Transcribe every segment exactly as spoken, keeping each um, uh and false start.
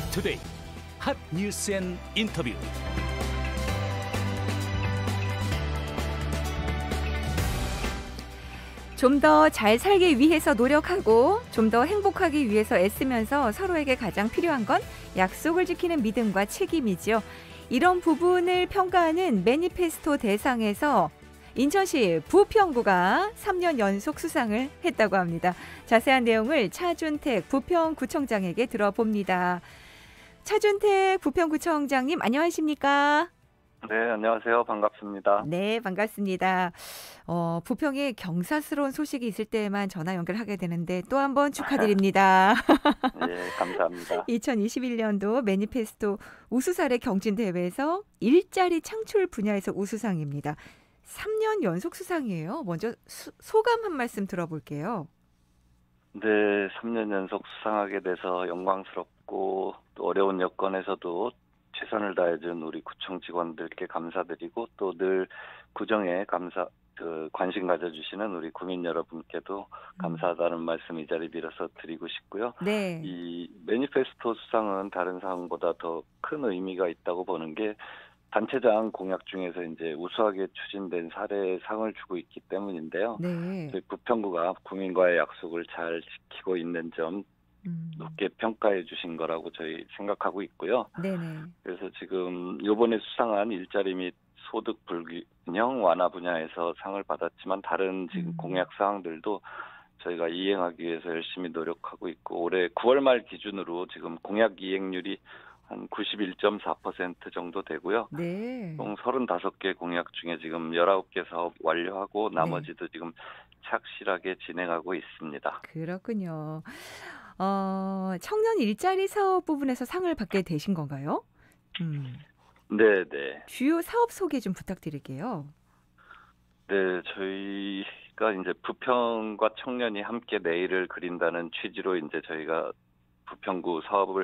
투데이 핫 뉴스 앤 인터뷰. 좀 더 잘 살기 위해서 노력하고 좀 더 행복하기 위해서 애쓰면서 서로에게 가장 필요한 건 약속을 지키는 믿음과 책임이지요. 이런 부분을 평가하는 매니페스토 대상에서 인천시 부평구가 삼 년 연속 수상을 했다고 합니다. 자세한 내용을 차준택 부평구청장에게 들어봅니다. 차준택 부평구청장님 안녕하십니까? 네, 안녕하세요. 반갑습니다. 네, 반갑습니다. 어, 부평에 경사스러운 소식이 있을 때만 전화 연결하게 되는데 또 한 번 축하드립니다. 네, 감사합니다. 이천이십일 년도 매니페스토 우수사례 경진대회에서 일자리 창출 분야에서 우수상입니다. 삼 년 연속 수상이에요. 먼저 수, 소감 한 말씀 들어볼게요. 네, 삼 년 연속 수상하게 돼서 영광스럽고 또 어려운 여건에서도 최선을 다해준 우리 구청 직원들께 감사드리고 또 늘 구정에 감사 그 관심 가져주시는 우리 구민 여러분께도 감사하다는 말씀 이 자리 빌어서 드리고 싶고요. 네. 이 매니페스토 수상은 다른 상보다 더 큰 의미가 있다고 보는 게 단체장 공약 중에서 이제 우수하게 추진된 사례에 상을 주고 있기 때문인데요. 네. 저희 부평구가 국민과의 약속을 잘 지키고 있는 점 음. 높게 평가해 주신 거라고 저희 생각하고 있고요. 네네. 그래서 지금 이번에 수상한 일자리 및 소득 불균형 완화 분야에서 상을 받았지만 다른 지금 음. 공약 사항들도 저희가 이행하기 위해서 열심히 노력하고 있고 올해 구월 말 기준으로 지금 공약 이행률이 한 구십일 점 사 퍼센트 정도 되고요. 네. 총 서른다섯 개 공약 중에 지금 열아홉 개 사업 완료하고 나머지도 네. 지금 착실하게 진행하고 있습니다. 그렇군요. 어, 청년 일자리 사업 부분에서 상을 받게 되신 건가요? 음. 네, 네. 주요 사업 소개 좀 부탁드릴게요. 네, 저희가 이제 부평과 청년이 함께 내일을 그린다는 취지로 이제 저희가 부평구 사업을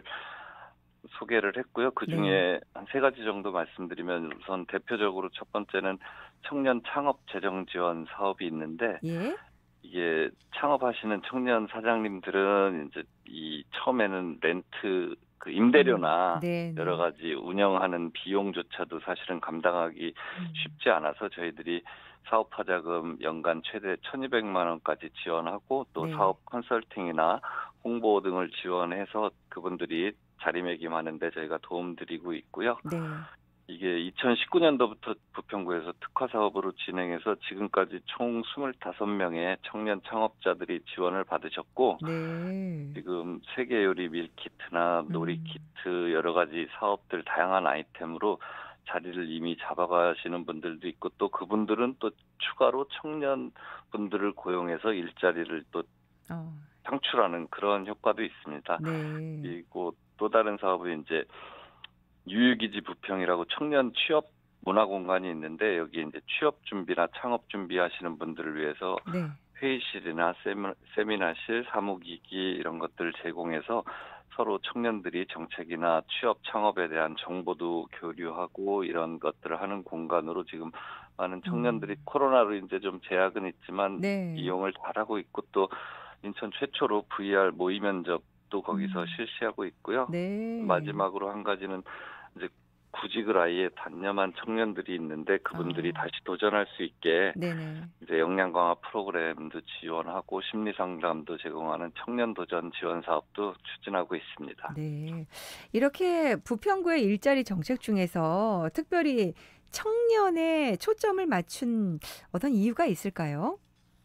소개를 했고요. 그 중에 네. 한 세 가지 정도 말씀드리면 우선 대표적으로 첫 번째는 청년 창업 재정 지원 사업이 있는데 예? 이게 창업하시는 청년 사장님들은 이제 이 처음에는 렌트 그 임대료나 음, 네, 네. 여러 가지 운영하는 비용조차도 사실은 감당하기 음. 쉽지 않아서 저희들이 사업화 자금 연간 최대 천이백만 원까지 지원하고 또 네. 사업 컨설팅이나 홍보 등을 지원해서 그분들이 자리매김하는데 저희가 도움드리고 있고요. 네. 이게 이천십구 년도부터 부평구에서 특화 사업으로 진행해서 지금까지 총 스물다섯 명의 청년 창업자들이 지원을 받으셨고 네. 지금 세계 요리 밀키트나 놀이키트 여러 가지 사업들 다양한 아이템으로 자리를 이미 잡아가시는 분들도 있고 또 그분들은 또 추가로 청년 분들을 고용해서 일자리를 또 어. 창출하는 그런 효과도 있습니다. 네. 그리고 또 다른 사업은 이제 유유기지 부평이라고 청년 취업 문화 공간이 있는데 여기 이제 취업 준비나 창업 준비하시는 분들을 위해서 네. 회의실이나 세미, 세미나실, 사무기기 이런 것들을 제공해서 서로 청년들이 정책이나 취업 창업에 대한 정보도 교류하고 이런 것들을 하는 공간으로 지금 많은 청년들이 음. 코로나로 이제 좀 제약은 있지만 네. 이용을 잘하고 있고 또 인천 최초로 브이알 모의 면접도 거기서 음. 실시하고 있고요. 네. 마지막으로 한 가지는 이제 구직을 아예 단념한 청년들이 있는데 그분들이 어. 다시 도전할 수 있게 네네. 이제 역량 강화 프로그램도 지원하고 심리 상담도 제공하는 청년 도전 지원 사업도 추진하고 있습니다. 네. 이렇게 부평구의 일자리 정책 중에서 특별히 청년에 초점을 맞춘 어떤 이유가 있을까요?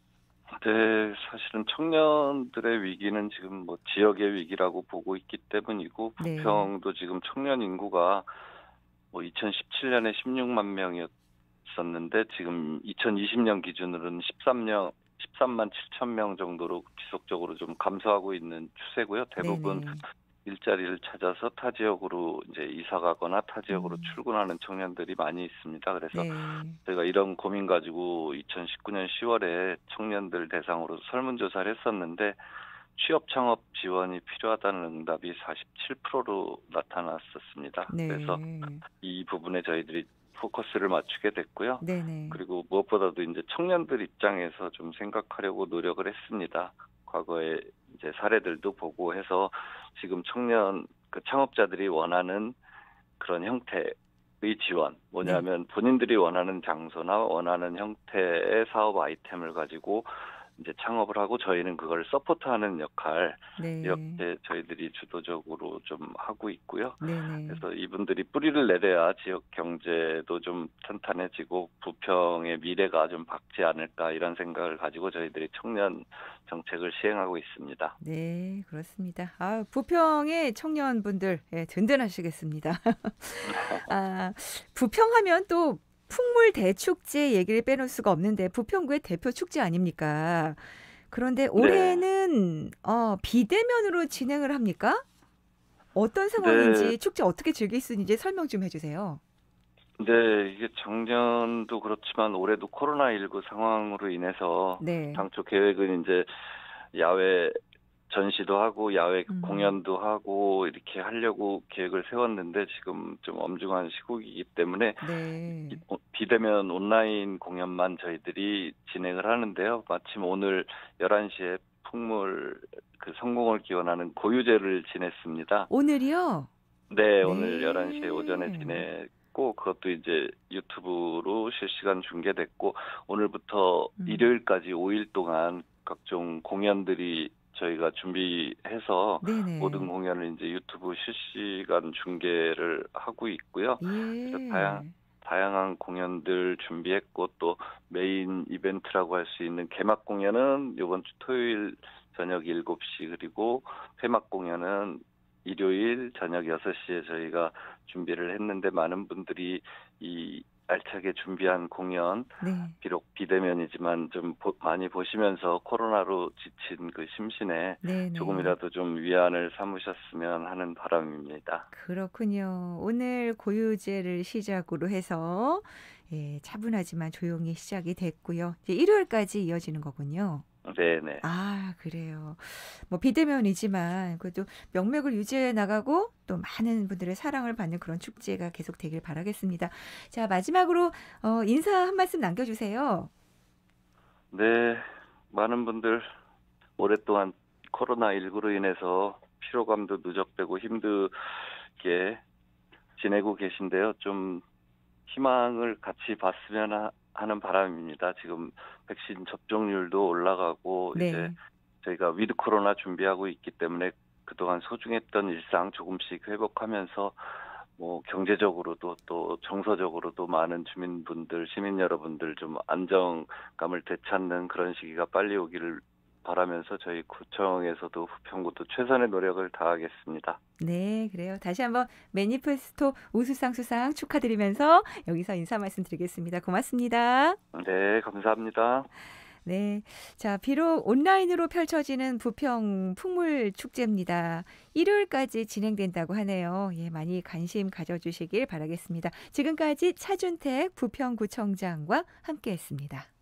네, 사실은 청년들의 위기는 지금 뭐 지역의 위기라고 보고 있기 때문이고 네. 부평도 지금 청년 인구가 뭐 이천십칠 년에 십육만 명이었었는데 지금 이천이십 년 기준으로는 십삼 만 칠천 명 정도로 지속적으로 좀 감소하고 있는 추세고요. 대부분 네네. 일자리를 찾아서 타 지역으로 이제 이사 가거나 타 지역으로 음. 출근하는 청년들이 많이 있습니다. 그래서 네. 제가 이런 고민 가지고 이천십구 년 시월에 청년들 대상으로 설문조사를 했었는데 취업 창업 지원이 필요하다는 응답이 사십칠 퍼센트로 나타났었습니다. 네. 그래서 이 부분에 저희들이 포커스를 맞추게 됐고요. 네네. 그리고 무엇보다도 이제 청년들 입장에서 좀 생각하려고 노력을 했습니다. 과거에 이제 사례들도 보고 해서 지금 청년 그 창업자들이 원하는 그런 형태의 지원, 네. 뭐냐면 본인들이 원하는 장소나 원하는 형태의 사업 아이템을 가지고 이제 창업을 하고 저희는 그걸 서포트하는 역할 네. 이렇게 저희들이 주도적으로 좀 하고 있고요. 네네. 그래서 이분들이 뿌리를 내려야 지역 경제도 좀 탄탄해지고 부평의 미래가 좀 밝지 않을까 이런 생각을 가지고 저희들이 청년 정책을 시행하고 있습니다. 네, 그렇습니다. 아, 부평의 청년분들 예, 든든하시겠습니다. 아, 부평하면 또 풍물 대축제 얘기를 빼놓을 수가 없는데 부평구의 대표 축제 아닙니까? 그런데 네. 올해는 어, 비대면으로 진행을 합니까? 어떤 네, 상황인지 축제 어떻게 즐길 수 있는지 설명 좀 해주세요. 네, 이게 작년도 그렇지만 올해도 코로나십구 상황으로 인해서 네. 당초 계획은 이제 야외 전시도 하고 야외 음, 공연도 하고 이렇게 하려고 계획을 세웠는데 지금 좀 엄중한 시국이기 때문에 네. 비- 어, 비대면 온라인 공연만 저희들이 진행을 하는데요. 마침 오늘 열한 시에 풍물 그 성공을 기원하는 고유제를 지냈습니다. 오늘이요? 네, 오늘 열한 시에 오전에 네. 지냈고 그것도 이제 유튜브로 실시간 중계됐고 오늘부터 음, 일요일까지 오 일 동안 각종 공연들이 저희가 준비해서 모든 네네. 공연을 이제 유튜브 실시간 중계를 하고 있고요. 그래서 다양, 예. 다양한 공연들 준비했고 또 메인 이벤트라고 할 수 있는 개막 공연은 이번 주 토요일 저녁 일곱 시 그리고 폐막 공연은 일요일 저녁 여섯 시에 저희가 준비를 했는데 많은 분들이 이 알차게 준비한 공연 네. 비록 비대면이지만 좀 보- 많이 보시면서 코로나로 지친 그 심신에 네네. 조금이라도 좀 위안을 삼으셨으면 하는 바람입니다. 그렇군요. 오늘 고유제를 시작으로 해서 예, 차분하지만 조용히 시작이 됐고요. 이제 일요일까지 이어지는 거군요. 네네. 아, 그래요. 뭐 비대면이지만 그래도 명맥을 유지해 나가고 또 많은 분들의 사랑을 받는 그런 축제가 계속 되길 바라겠습니다. 자, 마지막으로 어, 인사 한 말씀 남겨주세요. 네, 많은 분들 오랫동안 코로나십구로 인해서 피로감도 누적되고 힘들게 지내고 계신데요. 좀 희망을 같이 봤으면 하- 하는 바람입니다. 지금 백신 접종률도 올라가고 이제 네. 저희가 위드 코로나 준비하고 있기 때문에 그동안 소중했던 일상 조금씩 회복하면서 뭐 경제적으로도 또 정서적으로도 많은 주민분들, 시민 여러분들 좀 안정감을 되찾는 그런 시기가 빨리 오기를 바라면서 저희 구청에서도 부평구도 최선의 노력을 다하겠습니다. 네, 그래요. 다시 한번 매니페스토 우수상 수상 축하드리면서 여기서 인사 말씀드리겠습니다. 고맙습니다. 네, 감사합니다. 네. 자, 비록 온라인으로 펼쳐지는 부평 풍물 축제입니다. 일요일까지 진행된다고 하네요. 예, 많이 관심 가져주시길 바라겠습니다. 지금까지 차준택 부평구청장과 함께했습니다.